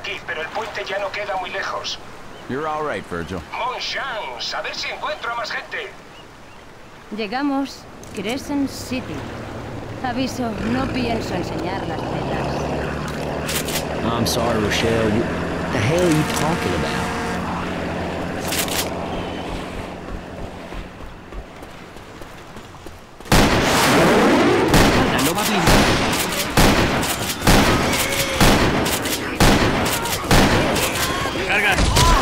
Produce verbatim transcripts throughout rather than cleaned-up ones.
aquí, pero el puente ya no queda muy lejos. You're all right, Virgil. Monchans, a ver si encuentro a más gente. Llegamos. Crescent City. Aviso, no pienso enseñar las tetas. I'm sorry, Rochelle. What the hell are you talking about? No va bien. ¡Carga!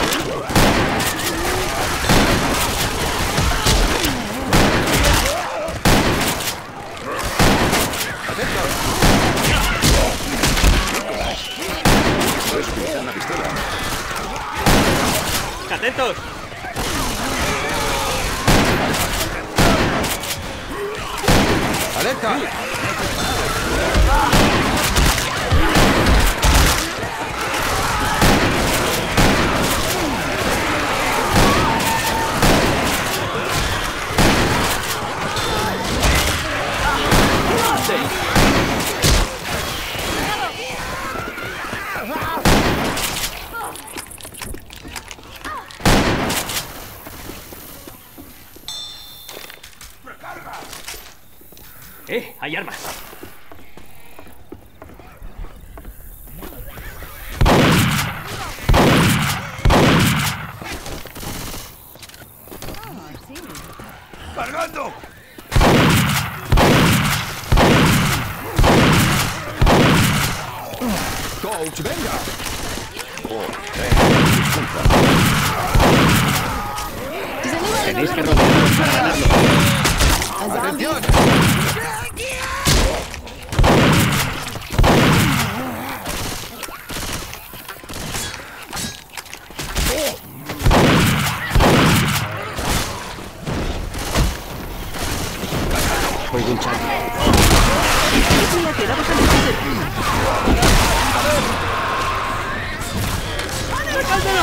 ¡Atentos! ¡Alerta! ¡Eh! ¡Hay armas! ¡Cargando! ¡Coach, venga! Oh, eh, disculpa. Tenéis que rodearlos para ganarlo. ¡Atención! Oigo un chat. ¡Mira, quedamos en el sitio! ¡Sacándolo!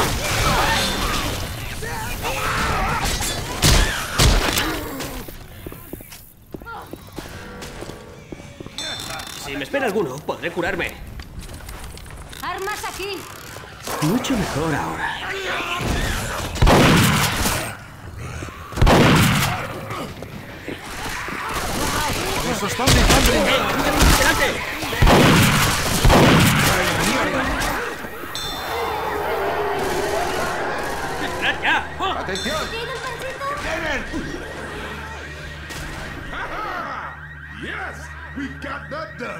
Si me espera alguno, podré curarme. ¡Armas aquí! Mucho mejor ahora. ¡Nos están dejando! ¡Delante! ¡Esperad ya! ¡Oh! ¡Atención! Yes, we got that done.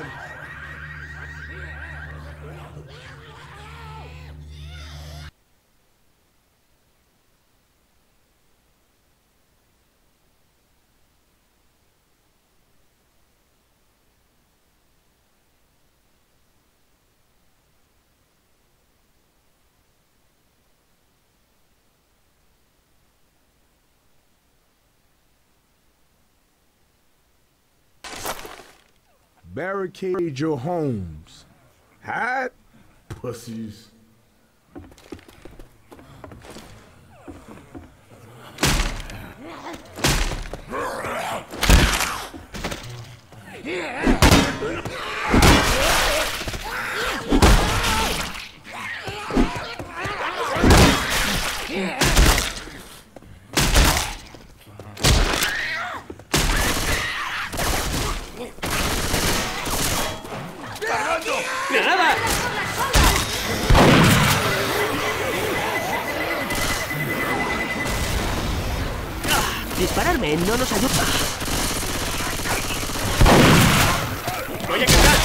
Barricade your homes. Hide, pussies. ¡Granada! Dispararme no nos ayuda. ¡Voy a cargar!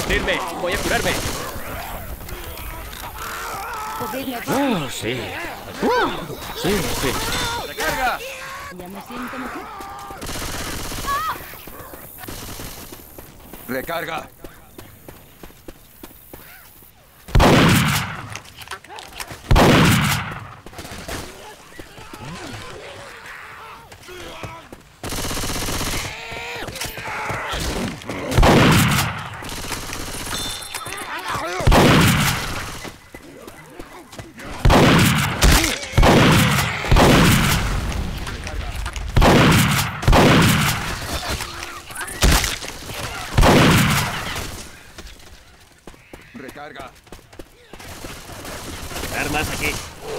Asistirme. Voy a curarme. Podedme aquí. Oh, sí. Uh, sí, sí. ¡Recarga! Ya me siento mejor. ¡Recarga! Recarga. Armas aquí.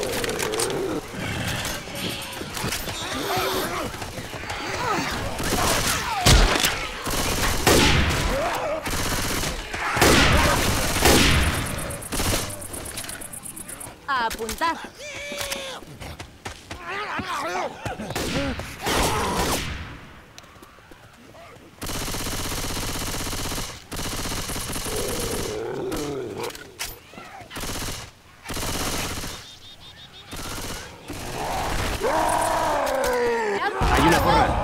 A apuntar. Hay una porra.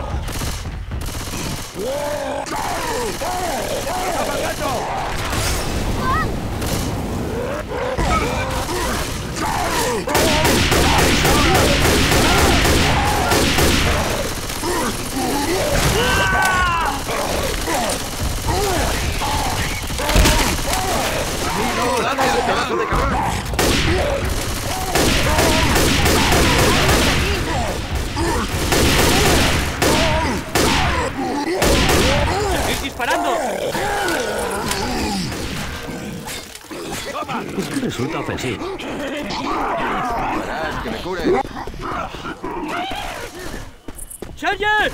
¡Estoy disparando! Esto resulta ofensivo. Parad, que me cure. ¡Charger!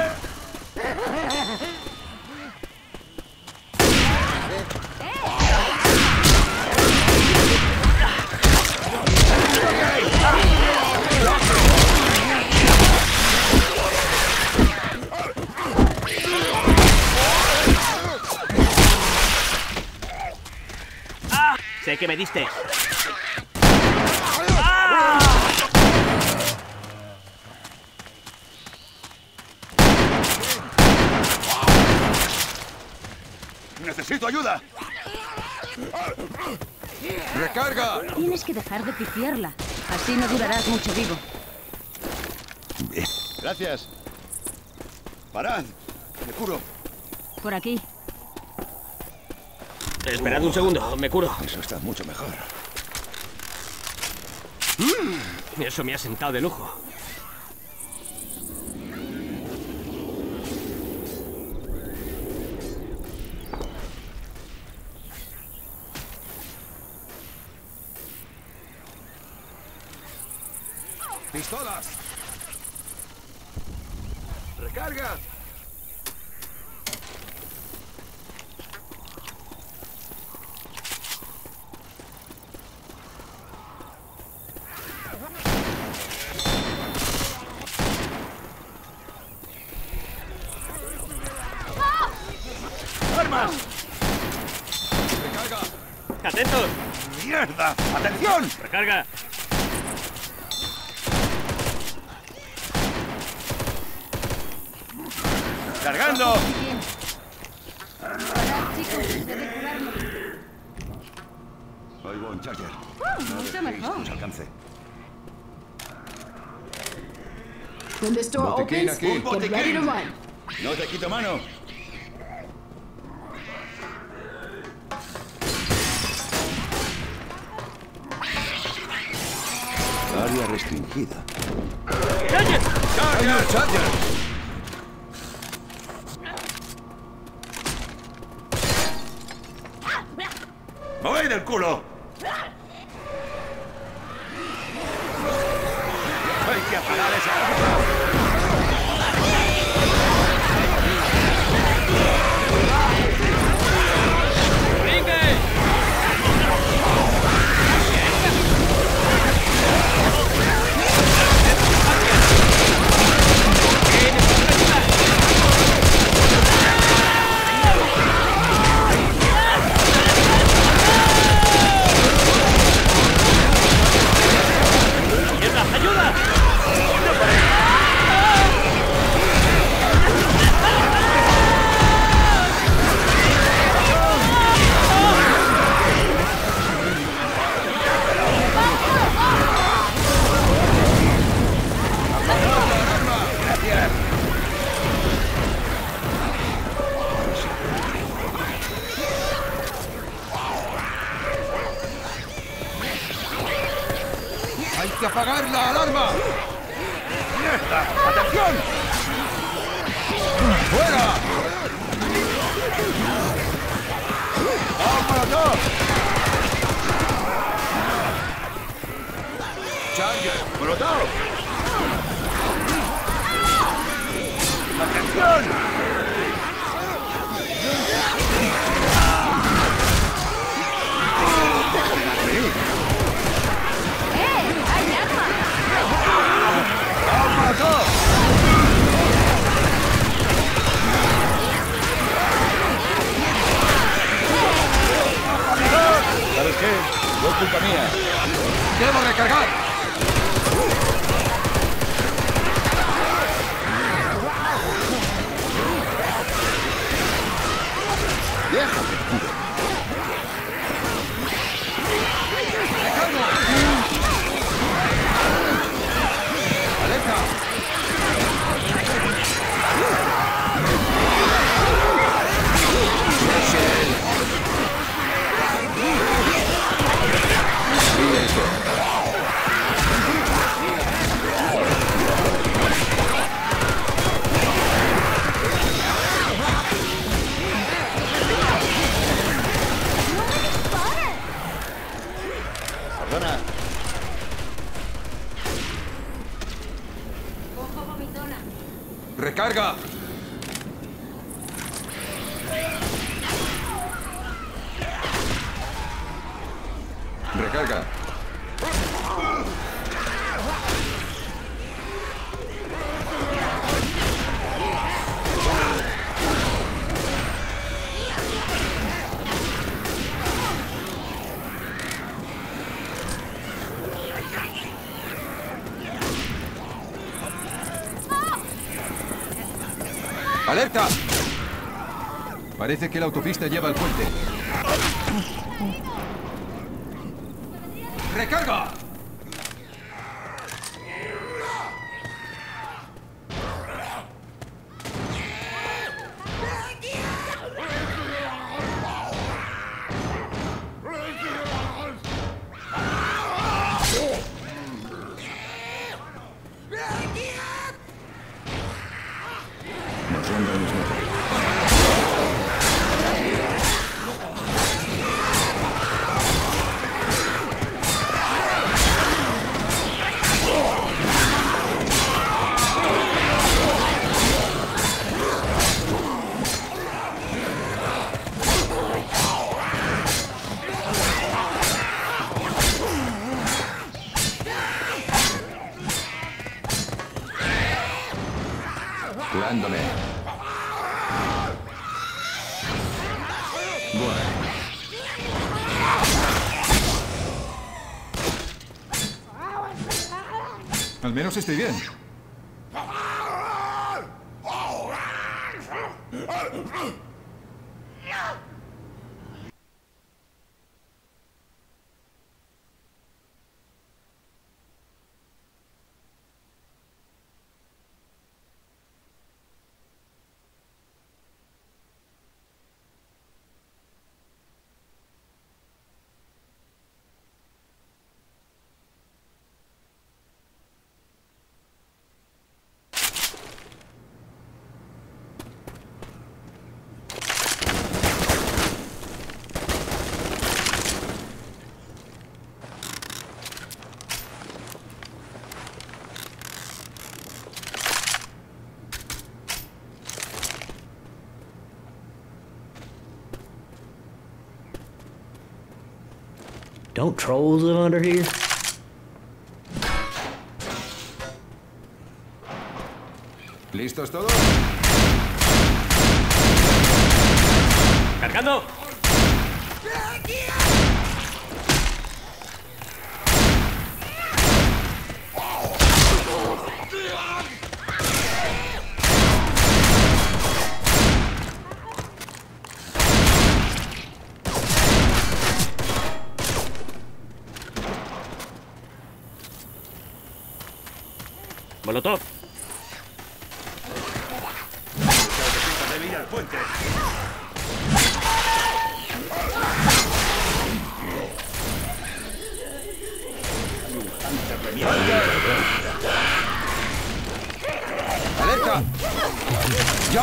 ¡Ah! Sé que me diste. ¡Necesito ayuda! ¡Recarga! Tienes que dejar de pifiarla. Así no durarás mucho vivo. Gracias. Parad, me curo. Por aquí. Esperad un segundo, me curo. Eso está mucho mejor. Mm, eso me ha sentado de lujo. ¡Pistolas! ¡Recarga! ¡Armas! ¡Recarga! ¡Atentos! ¡Mierda! ¡Atención! ¡Recarga! ¡Cargando! Bien. Parad, chicos. Debe curarme. Oigo un Charger. Mucho mejor. Nos alcance. When this door Botiquín opens, aquí. get ready to run. No te quito mano. Área restringida. ¡Charger! ¡Charger! ¡Charger! ¡Voy del culo! ¡Hay que apagar esa! ¡Brinque! que apagar la alarma! ¡Atención! ¡Fuera! ¡Vamos, Molotov! ¡Charger! ¡Molotov! ¡Atención! ¿Sabes qué? No es culpa mía. ¡Debo recargar! ¡Déjame! ¡Recargo! ¡Alerta! Perdona. Cojo vomitona. ¡Recarga! Recarga. ¡Alerta! Parece que la autopista lleva al puente. ¡Recarga! Nos ronda unos metros. Curándome. Bueno. Al menos estoy bien. Don't trolls live under here? ¿Listos todos? ¡Cargando! Molotov. Debe ir al puente. ¡Hunter de mierda!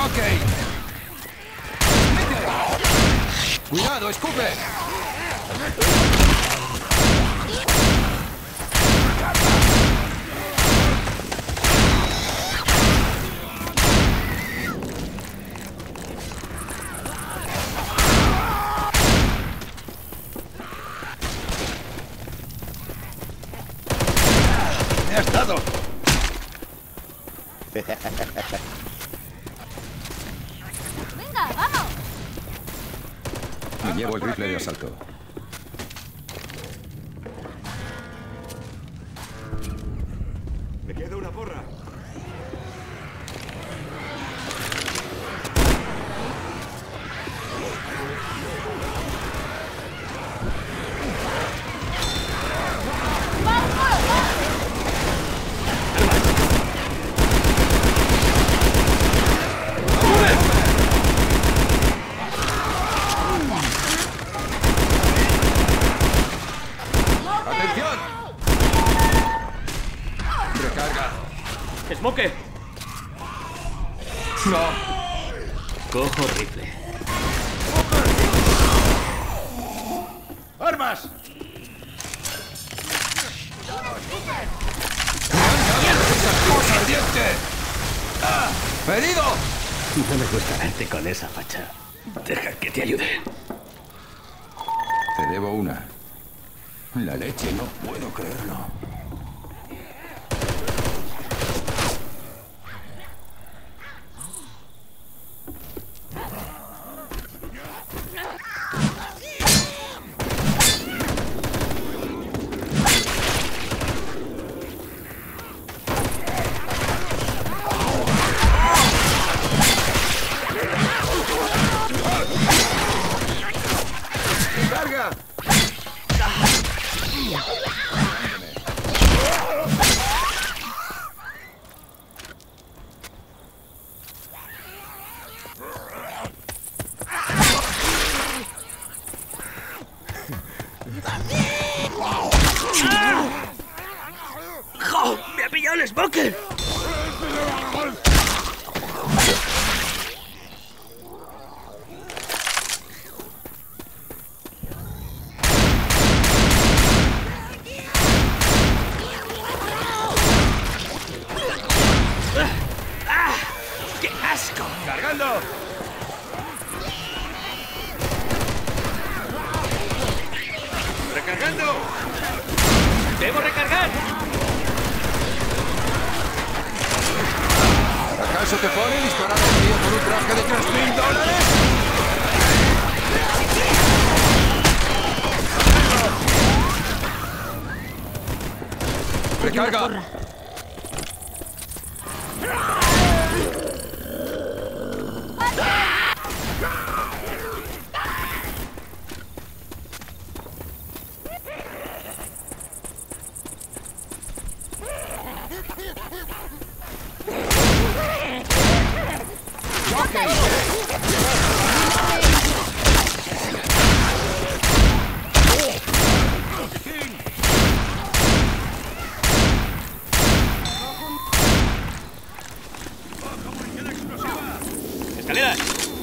¡Jockey! ¡Cuidado, escupe! ¡Me has dado! ¡Venga, vamos! Me llevo el rifle de asalto. Me queda una porra. ¡Atención! ¡Recarga! ¡Smoke! ¡No! Cojo rifle. ¡Armas! ¡Cosa ardiente! ¡Ah! ¡Herido! No me gusta verte con esa facha. Deja que te ayude. Te debo una. La leche, no puedo creerlo. ¡Carga! ¡Jo! ¡Me ha pillado el Smoker! ¡Ah! ¡Qué asco! ¡Cargando! ¡Recargando! ¡Debo recargar! ¿Acaso te pone disparar al tío por un traje de tres mil dólares? ¡Recarga! ¡Escaleras!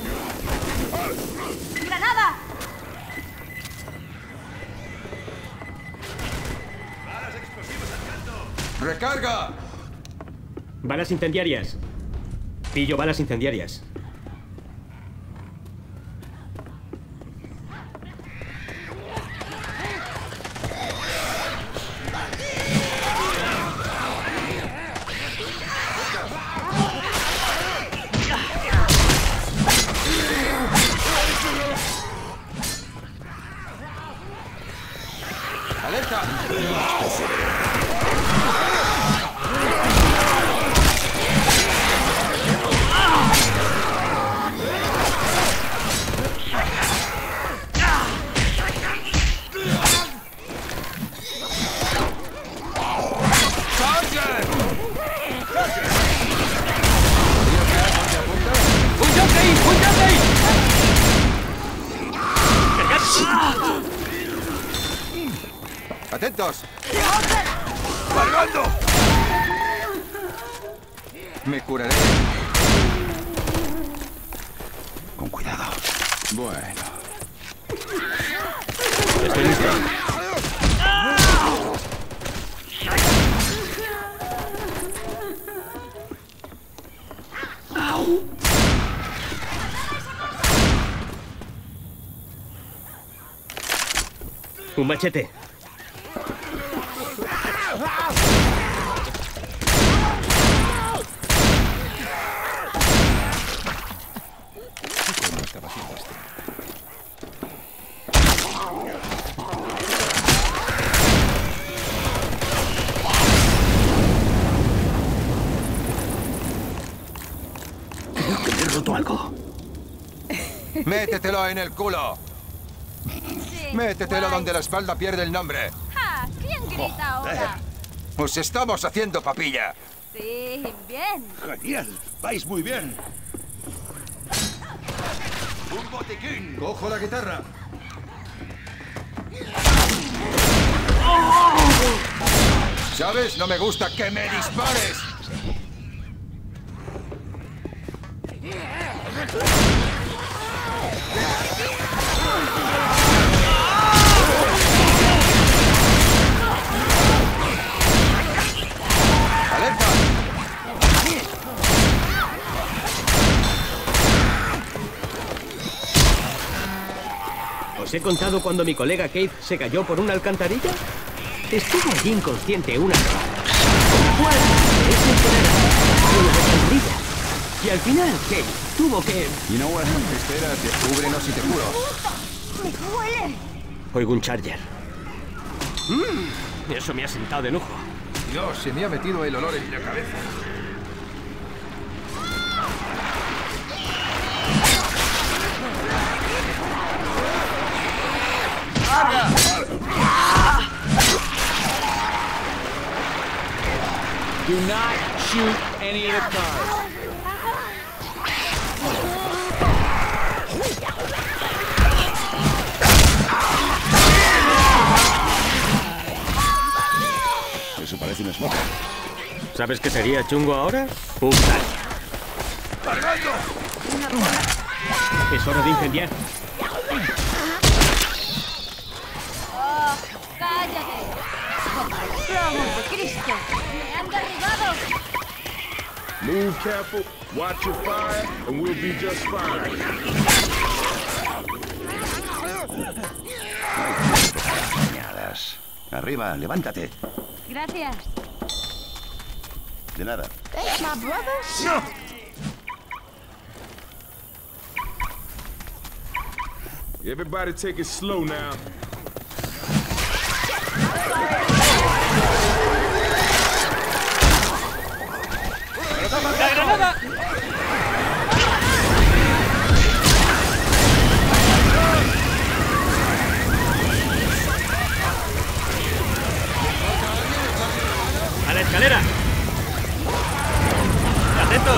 ¡Granada! ¡Recarga! Balas incendiarias. Pillo balas incendiarias. ¡Alerta! ¡Un jockey! ¡Un jockey! ¡Cargad! ¡Atentos! ¡Cargando! Me curaré. con cuidado. Bueno. Estoy listo. Un machete. Creo que me he roto algo. ¡Métetelo en el culo! ¡Métetelo donde la espalda pierde el nombre! ¡Ja! ¿Quién grita ahora? ¡Os estamos haciendo papilla! Sí, bien. Genial. Vais muy bien. ¡Un botiquín! Cojo la guitarra. ¿Sabes? No me gusta que me dispares. ¡Alerta! ¿Os he contado cuando mi colega Keith se cayó por una alcantarilla? Estuvo allí inconsciente una hora. ¿Cuál? Es enterada. En la alcantarilla. Y al final, Keith tuvo que... You know what? Espera, descúbrenos y te juro. ¡Me huele! Oigo un Charger. Mm, eso me ha sentado de lujo. Dios, se me ha metido el olor en la cabeza. Do not shoot any of the cars. Eso parece una smoke. ¿Sabes qué sería chungo ahora? Un daño. ¡Cargando! Es hora de incendiar. ¡Oh, cállate! ¡Vamos de Cristo! ¡Me han derribado! Move careful, watch your fire, and we'll be just fine. Dañadas. Arriba, levántate. Gracias. De nada. Thanks, my brother. Everybody take it slow now. ¡La granada! ¡A la escalera! ¡Atentos!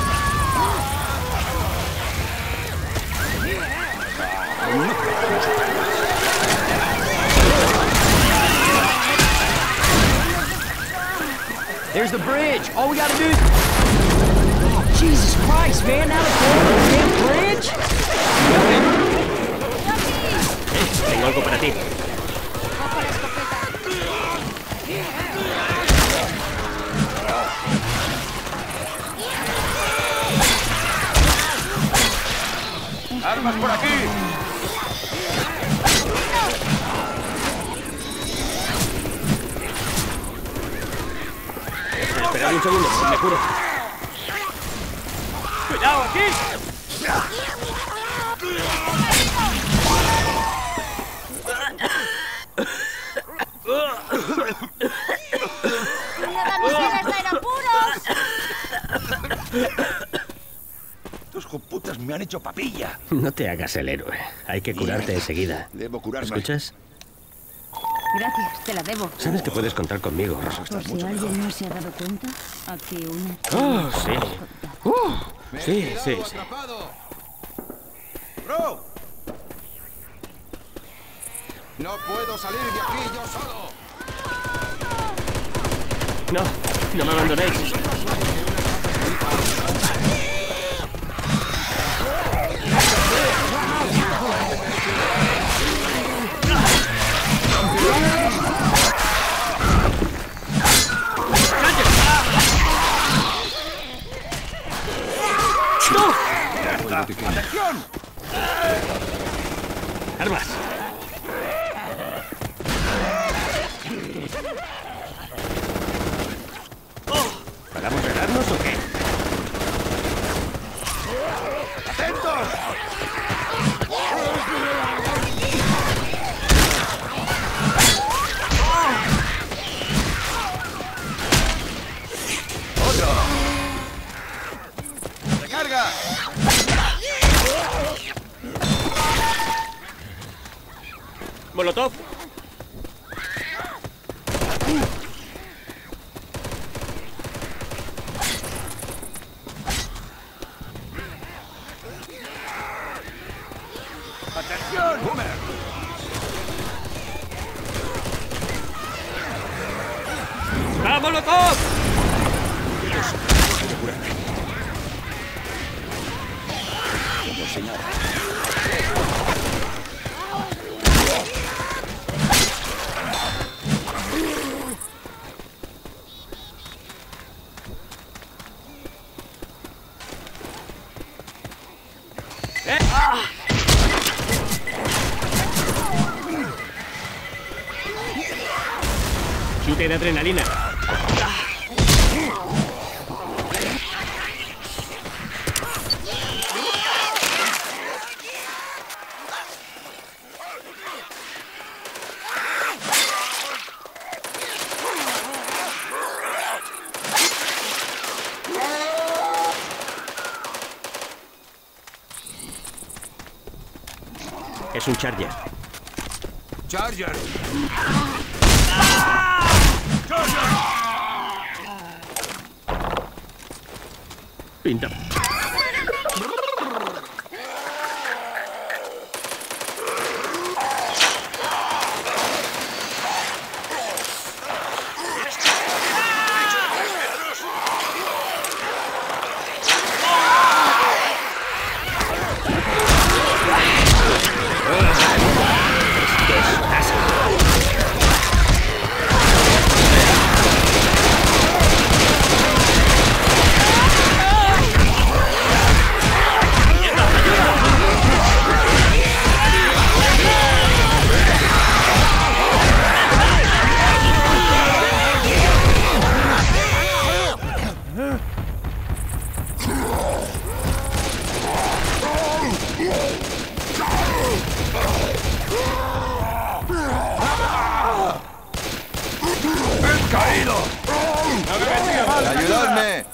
There's the bridge. All we gotta do is... Oh, Jesus Christ, man. Now let's go over the damn bridge. Eh, tengo algo para ti. Cojo la escopeta. ¡Armas por aquí! Esperad un segundo, me curo. ¡Cuidado aquí! ¡Una damisela está en apuros! Estos joputas me han hecho papilla. No te hagas el héroe. Hay que curarte enseguida. Debo curarme. ¿Escuchas? Gracias, te la debo. Sabes que puedes contar conmigo. Por si alguien no se ha dado cuenta, aquí una... Oh, sí. Uh, sí, sí, sí. ¡Bro! No puedo salir de aquí yo solo. No, no me abandonéis. armas. ¿Paramos de darnos o qué? ¡Atentos! ¡Otro! ¡Recarga! ¡Molotov! ¡Atención! ¡Boomer! ¡Va, Molotov! Como señora. ¡Eh! ¡Ah! Chute de adrenalina. Es un Charger. Charger. Pinta. ¡Ayudadme!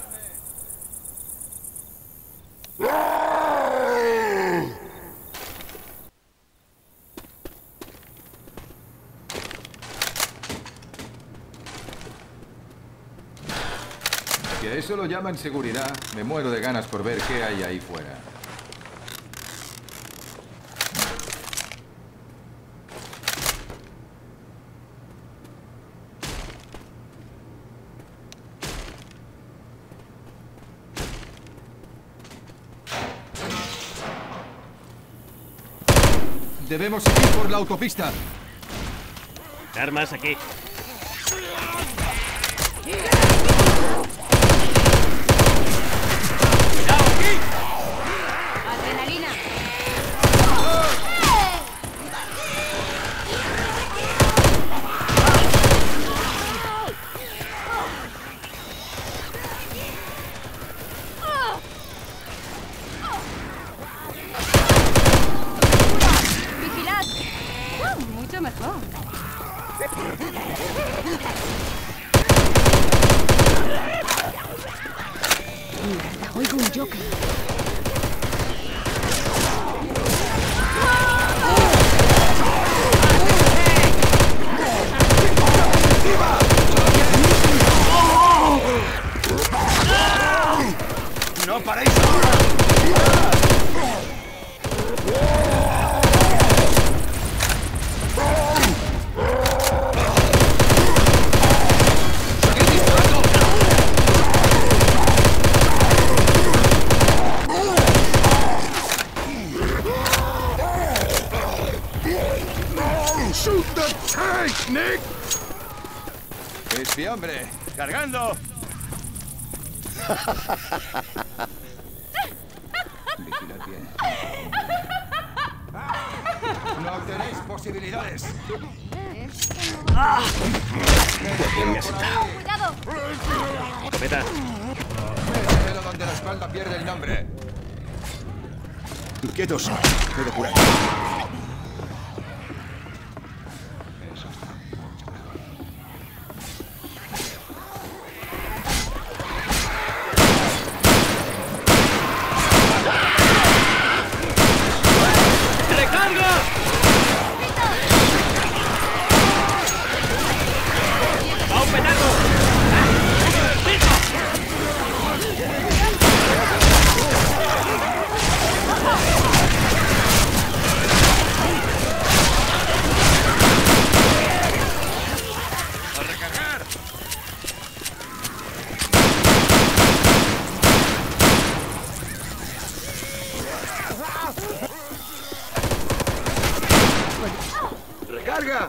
Si a eso lo llaman seguridad, me muero de ganas por ver qué hay ahí fuera. Debemos seguir por la autopista. Armas aquí. Adrenalina. Vigilad. Uh, mucho mejor. Mierda, oigo un Joker. ¡No paréis ahora! Shoot the tank, Nick! ¡Crispy, hombre! ¡Cargando! Vigilad bien. No te posibilidades. ¡Ah! ¿Quién me ha sentado? ¡Cuidado! Escopeta. Pero donde la espalda pierde el nombre. Quietos. Puedo curar. ¡Recarga!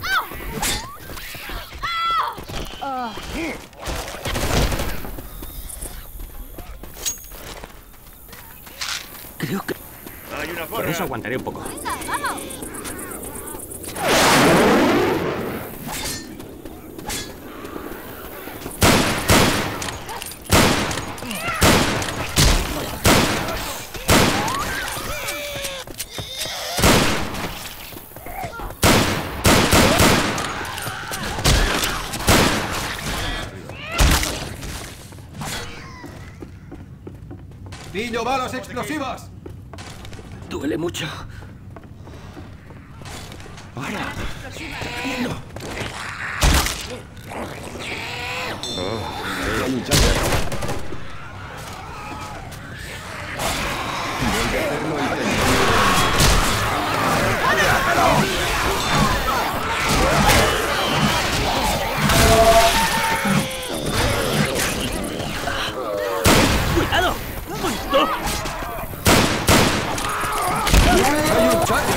Creo que... Hay una Por eso aguantaré un poco. ¡Venga, vamos! ¡Pillo balas explosivas! Duele mucho. ¡Para! Oh, muchacho. Vuelve a hacerlo y te... ¡Cuidado! ¡No! ¡Hay un chat!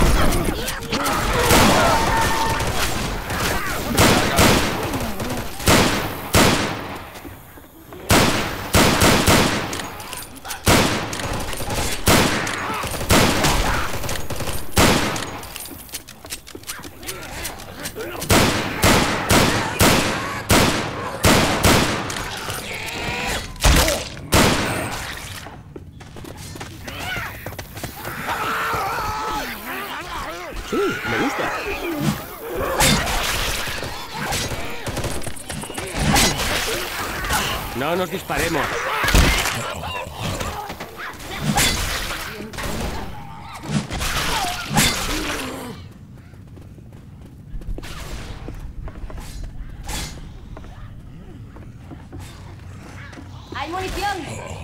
Sí, me gusta. No nos disparemos. ¡Hay munición!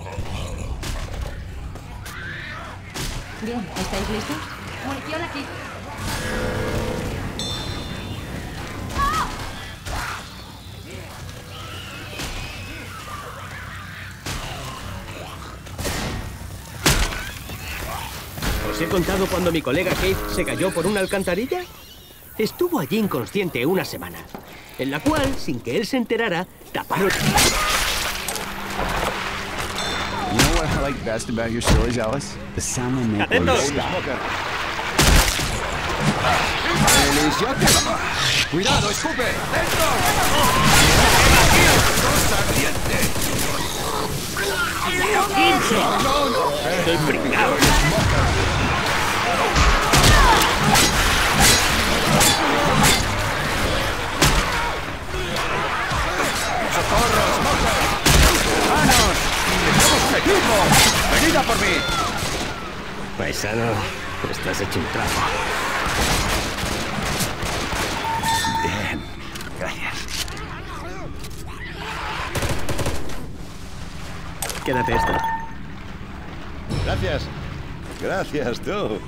Bien, ¿estáis listos? Munición aquí. ¿Os he contado cuando mi colega Keith se cayó por una alcantarilla? Estuvo allí inconsciente una semana, en la cual, sin que él se enterara, taparon... You know what I like best about your stories, Alice? The sound they make when you ¡Atentos! stop. ¡Cuidado, escupe! ¡Dentro! ¡Estoy pringado! ¡Socorro! ¡Manos! ¡Estamos un equipo! ¡Venid a por mí! Paisano, estás hecho un trapo. Bien. Gracias. Quédate esto. Gracias. Gracias, tú.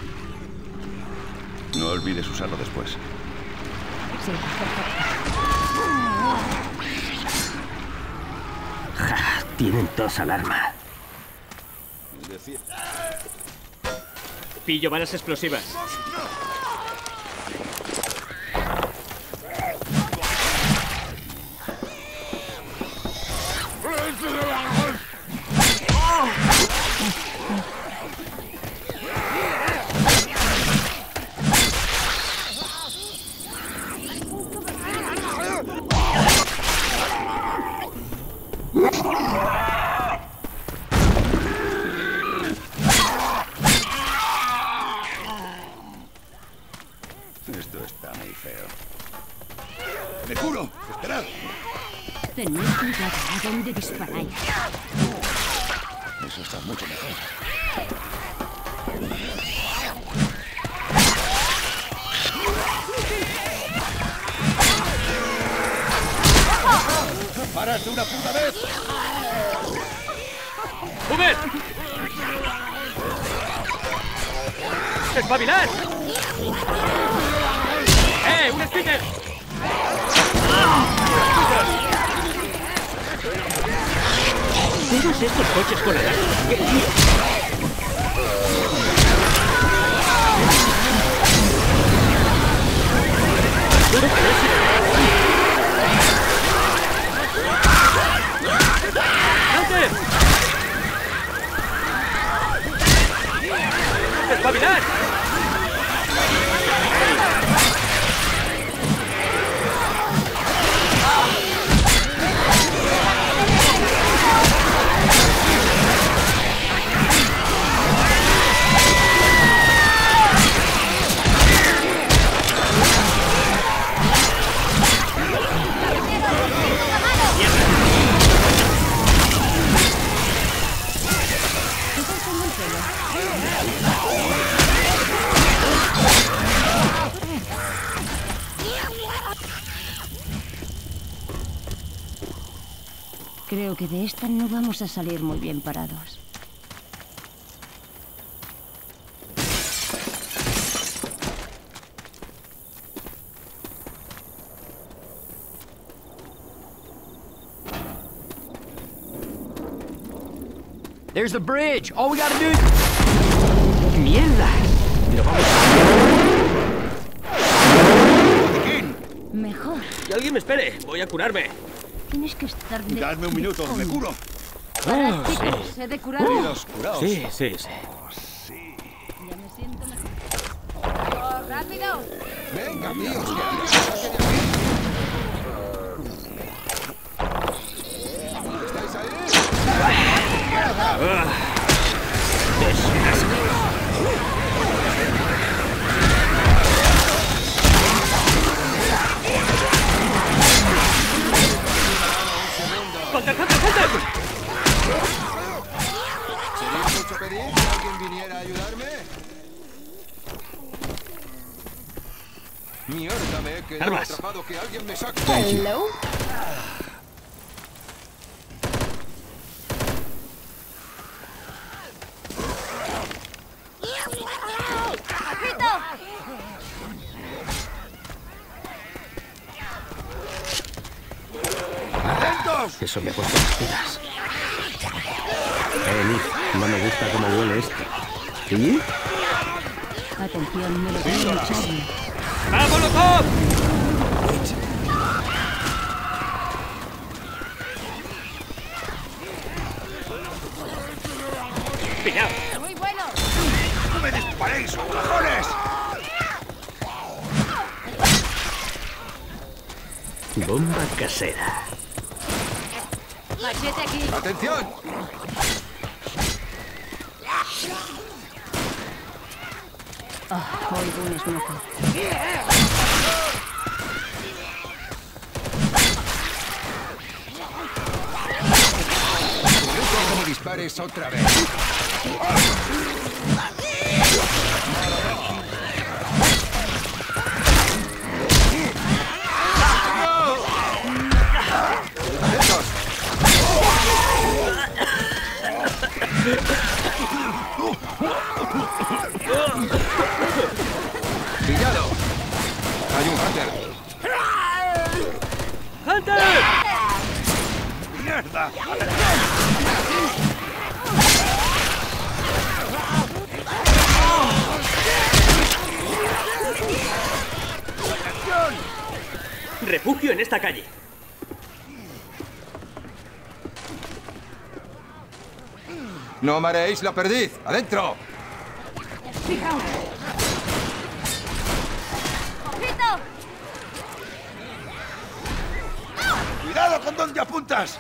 No olvides usarlo después. Sí, perfecto. Ja, tienen tos alarma. Decir... Pillo balas explosivas. Esto está muy feo. ¡Me curo! ¡Esperad! Tened cuidado a dónde disparáis. Eso está mucho mejor. ¡Paras de una puta vez! ¡Hubert! ¡Espabilad! ¡Eh, un speaker! Todos estos coches con alarma. ¡Qué lío! ¡Hunter! ¡Espabilad! Creo que de esta no vamos a salir muy bien parados. There's the bridge. All we gotta do is... ¡Mierda! Pero vamos a... Mejor. Que alguien me espere. Voy a curarme. Tienes que estar de... Dadme un minuto, me curo. Parad, chicos, he de curarme. Queridos, curaos. Sí, sí, sí. Ya me siento mejor. ¡Oh, rápido! Venga, amigos, que alguien se saque de aquí. ¿Estáis ahí? ¡Hunter, Hunter, Hunter! ¿Sería mucho pedir que alguien viniera a ayudarme? Mierda, me he quedado Armas. atrapado. Que alguien me saque. Hello. Eso me ha puesto las pilas. Eh, Nick, no me gusta cómo huele esto. ¿Sí? Atención, me lo tiene Charlie. ¡Vamos, Molotov! ¡Pillado! ¡Muy bueno! ¡No me disparéis, cojones! Bomba casera. ¡Machete aquí! ¡Atención! Ah, oigo un smoker. No me dispares otra vez. ¡Pillado! Hay un Hunter. ¡Hunter! ¡Mierda! Refugio en esta calle. No mareéis la perdiz. ¡Adentro! ¡Ojito! ¡Cuidado con dónde apuntas!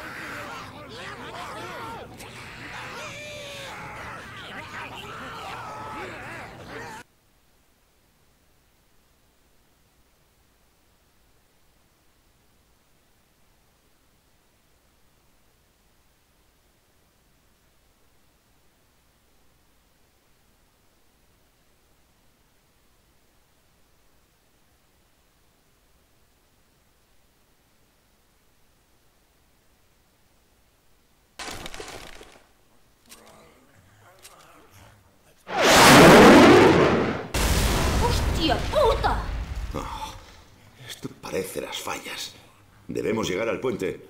Oh, esto parece las fallas. Debemos llegar al puente.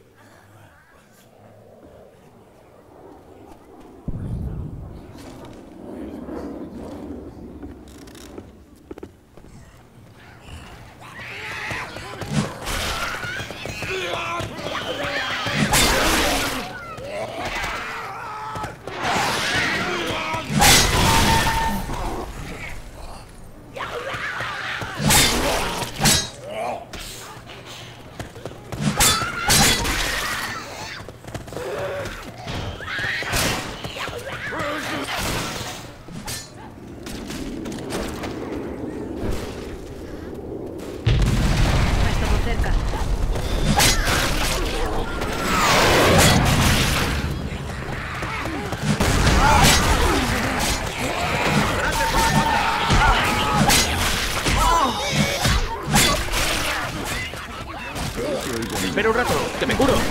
Espera un rato, que me curo.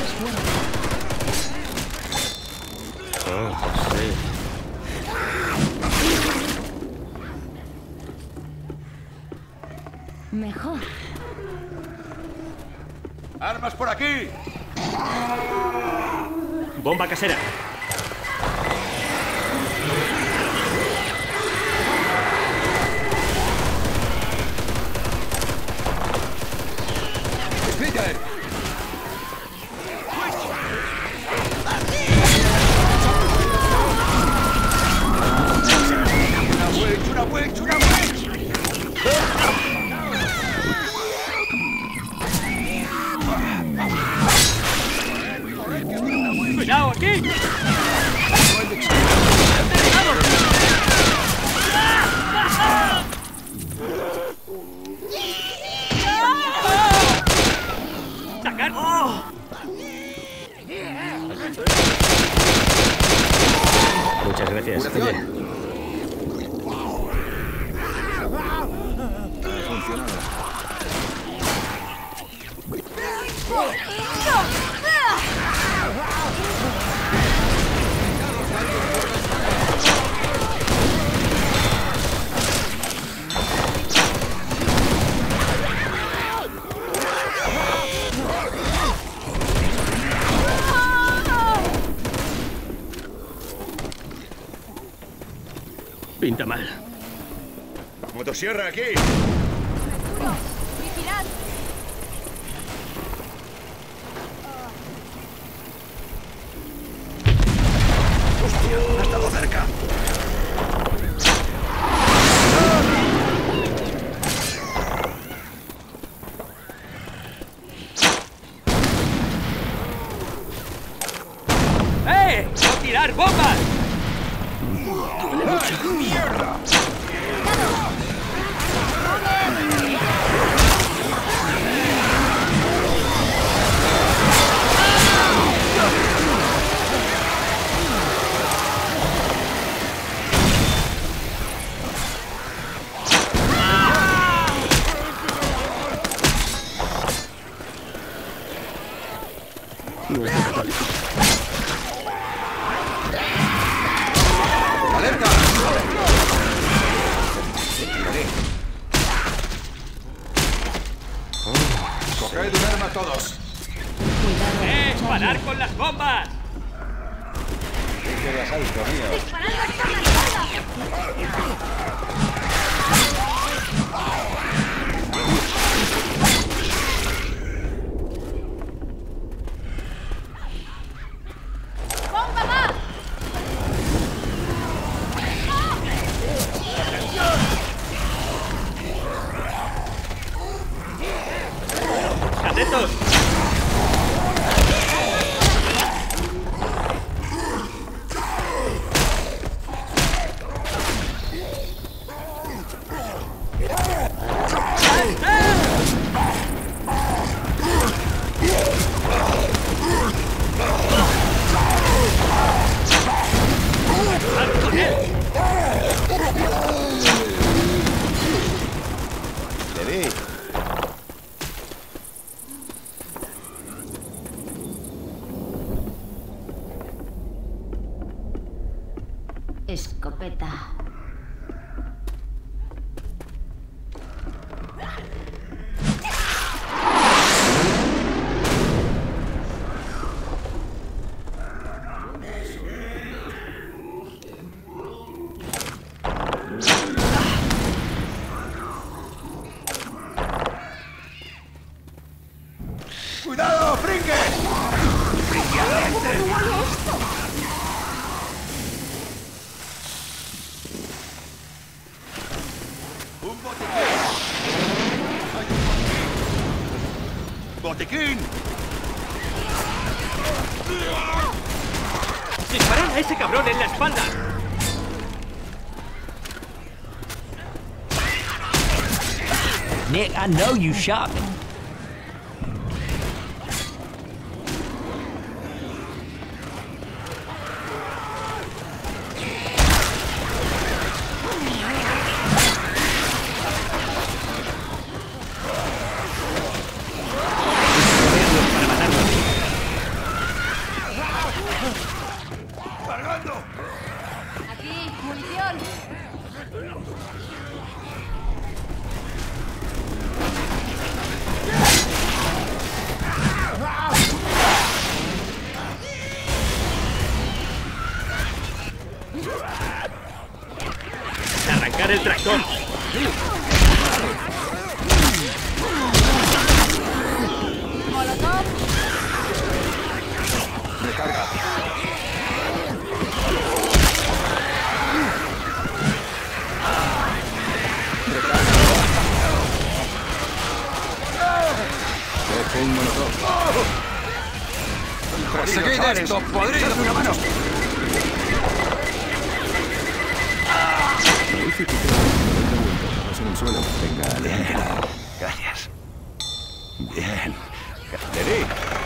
Oh, sí. Mejor. ¡Armas por aquí! Bomba casera. ¡Peter! ¡Una wedge, una wedge, una wedge! ¡Cuidado aquí! ¡Sacar! Muchas gracias. Oye. Pinta mal. Motosierra aquí. Vigilad. ¡Hostia! ¡Ha estado cerca! ¡Eh! ¡No tirar bombas! ¡Ay, mierda! ¡Coged un arma todos! ¡Eh! ¡Parar con las bombas! ¡Qué asalto, mío! ¡Disparad por la espalda! ¡Bomba más! ¡Atentos! Escopeta. ¡Un botiquín! ¡Botiquín! ¡Disparad a ese cabrón en la espalda! Nick, I know you shot me. Aquí, munición. ¡Arrancar el tractor! Molotov. Recarga. Dejo un molotov. ¡Seguid esto, podridos! ¡Una mano! En el suelo. Venga, Bien. Gracias. Bien. Cacerí.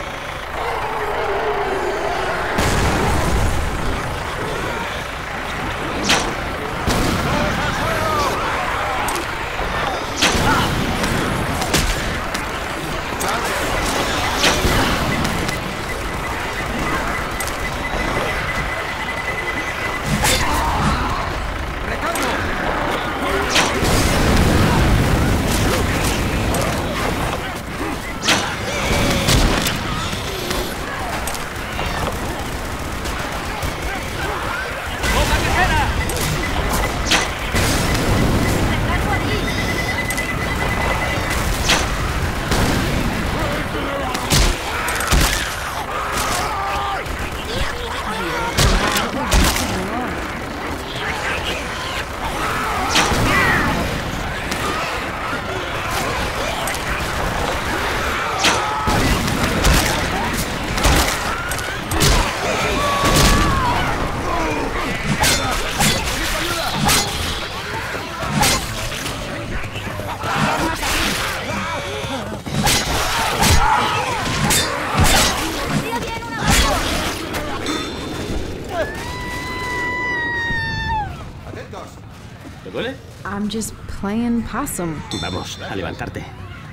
¿Te duele? I'm just playing possum. Vamos, a levantarte.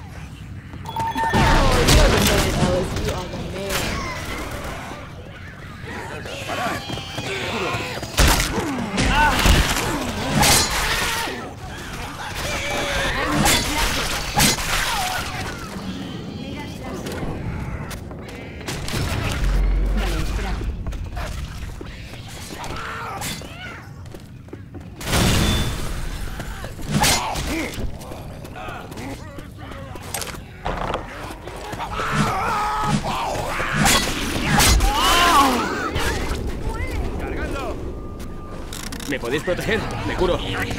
¿Me podéis proteger? Me curo.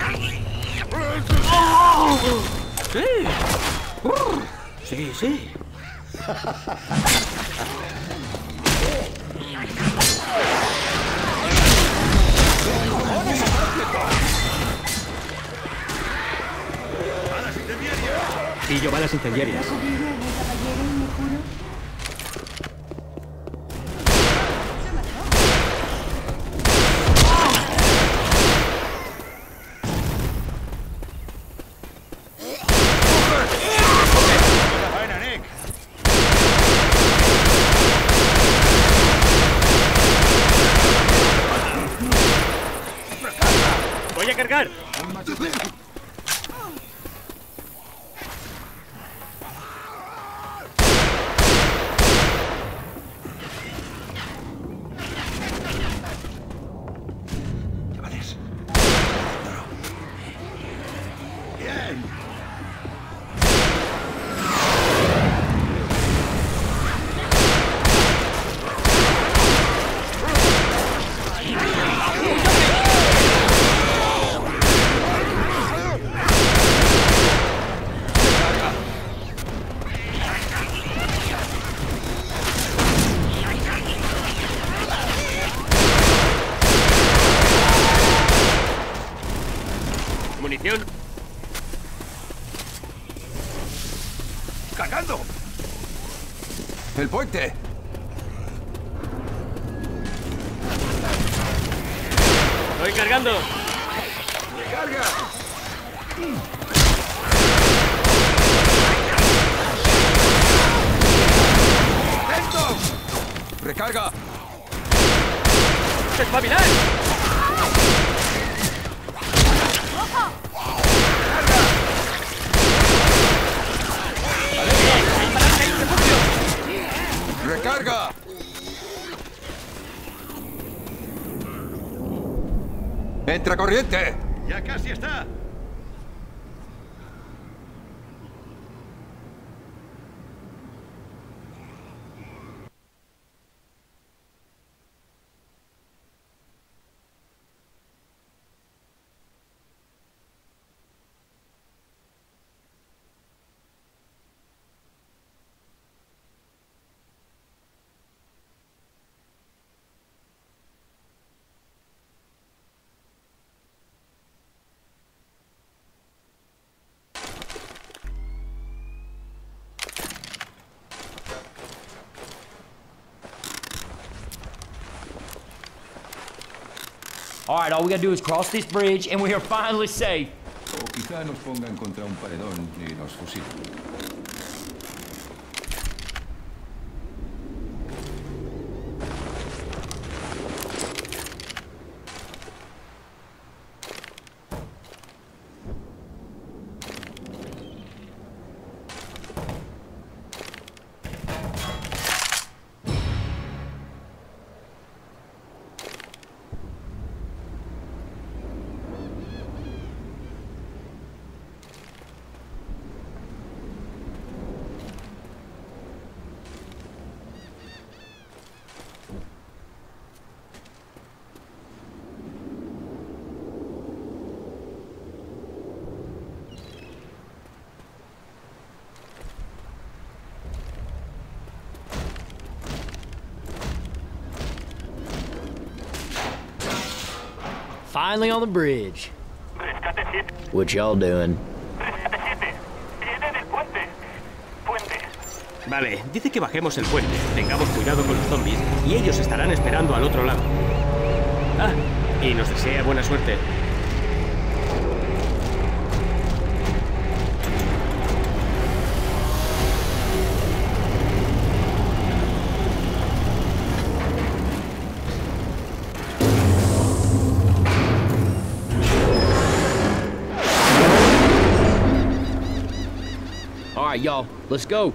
Sí. Sí, sí. Pillo balas incendiarias. ¡Voy a cargar! Chavales. Bien. recargando! ¡El puente! ¡Estoy cargando! ¡Recarga! ¡Lento! ¡Recarga! ¡Espabilar! ¡Recarga! ¡Entra corriente! ¡Ya casi está! All right, all we gotta do is cross this bridge and we are finally safe. O quizá nos pongan contra un paredón y nos fusilen. Finally on the bridge. What y'all doing? Vale, dice que bajemos el puente, tengamos cuidado con los zombies y ellos estarán esperando al otro lado. Ah, y nos desea buena suerte. All right, y'all, let's go.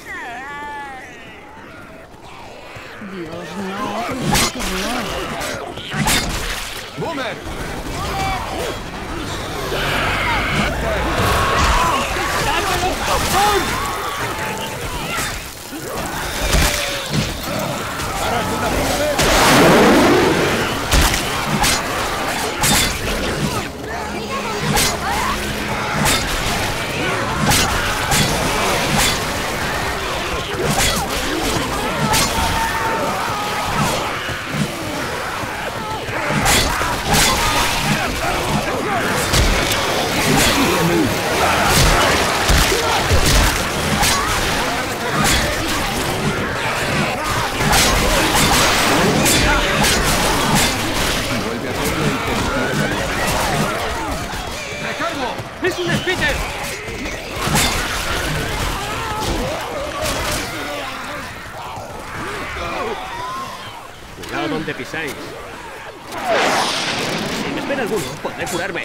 Dios, no, no, que no. ¡Boomer! ¡Es un Spitter! Cuidado donde pisáis. Si me espera alguno, podré curarme.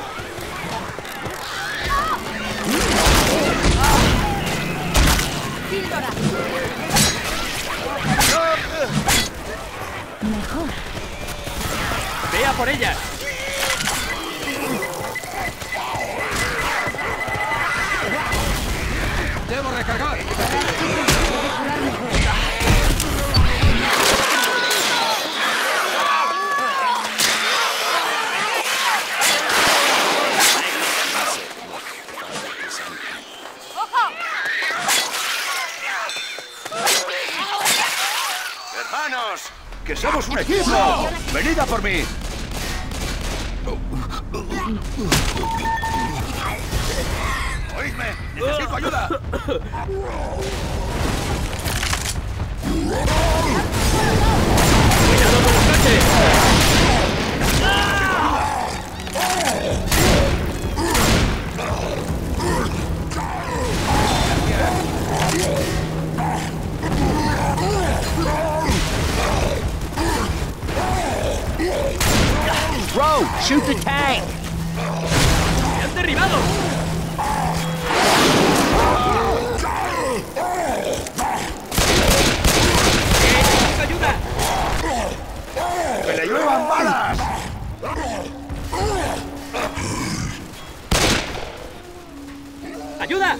Mejor. ¡Vea por ellas! ¡Debo recargar! ¡Hermanos! ¡Que somos un equipo! ¡Venid a por mí! ¡Seguidme! ¡Necesito ayuda! ¡Cuidado con los coches! Bro, shoot the tank! ¡Me han derribado! ¡Eh, necesito ayuda! ¡Que le lluevan balas! ¡Ayuda!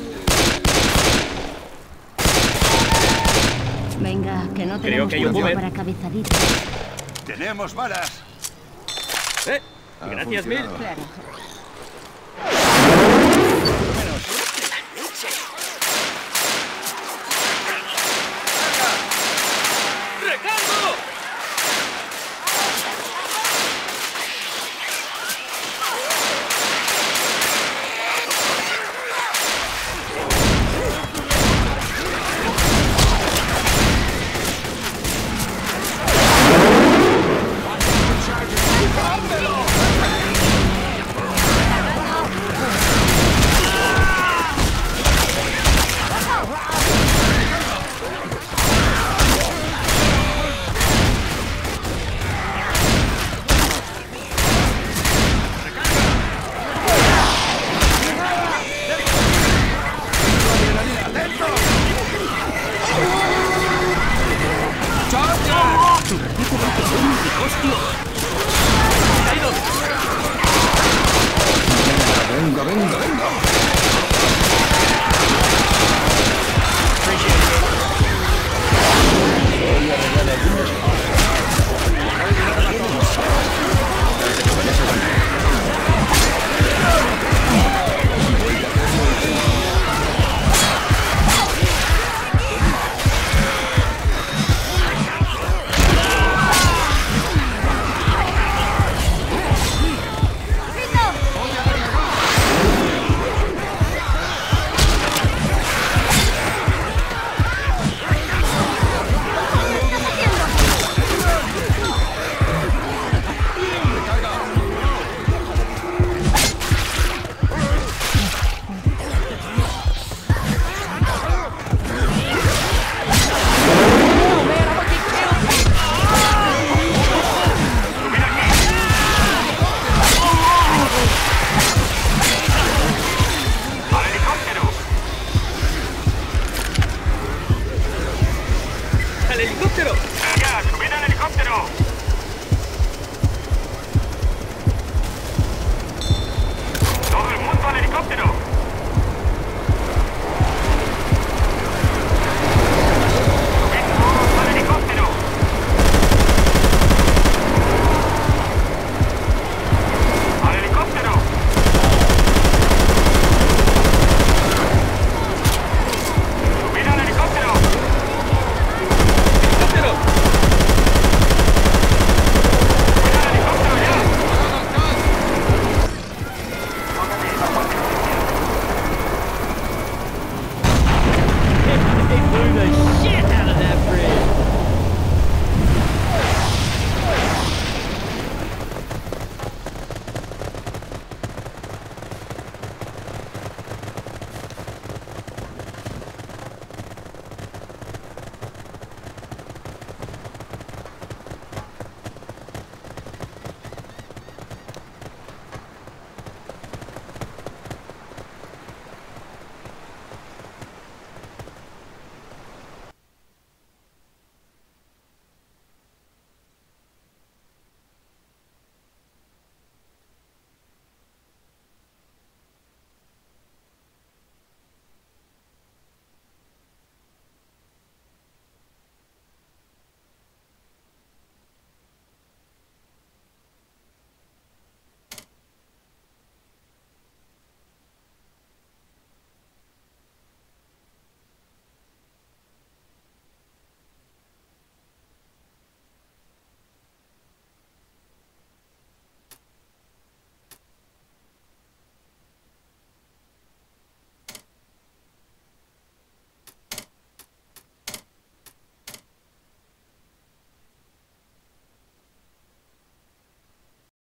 Venga, que no Creo tenemos que hay un tiempo boomer. para cabezaditas. ¡Tenemos balas! ¿Eh? Ha Gracias mil. funcionado. Claro.